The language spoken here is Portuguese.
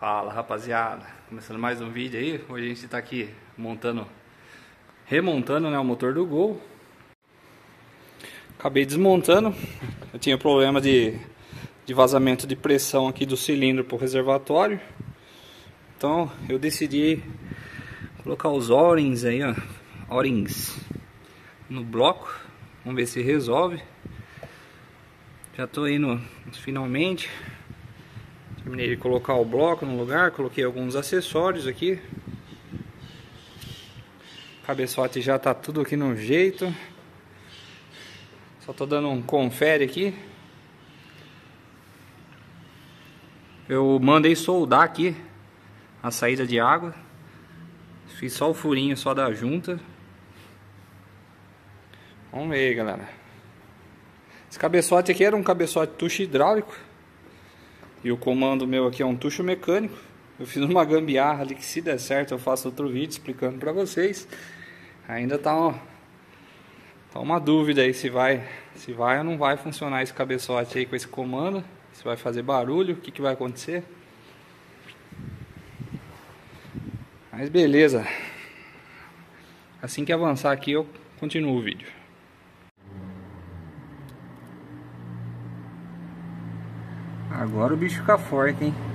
Fala, rapaziada, começando mais um vídeo aí. Hoje a gente tá aqui remontando, né, o motor do Gol. Acabei desmontando. Eu tinha problema de vazamento de pressão aqui do cilindro pro reservatório. Então eu decidi colocar os O-rings aí, ó, O-rings no bloco. Vamos ver se resolve. Já tô indo finalmente. Terminei de colocar o bloco no lugar, coloquei alguns acessórios aqui. O cabeçote já tá tudo aqui no jeito. Só tô dando um confere aqui. Eu mandei soldar aqui a saída de água. Fiz só o furinho só da junta. Vamos ver aí, galera. Esse cabeçote aqui era um cabeçote tucho hidráulico. E o comando meu aqui é um tucho mecânico. Eu fiz uma gambiarra ali que, se der certo, eu faço outro vídeo explicando pra vocês. Ainda tá uma dúvida aí se vai ou não vai funcionar esse cabeçote aí com esse comando. Se vai fazer barulho, o que vai acontecer. Mas beleza. Assim que avançar aqui eu continuo o vídeo. Agora o bicho fica forte, hein?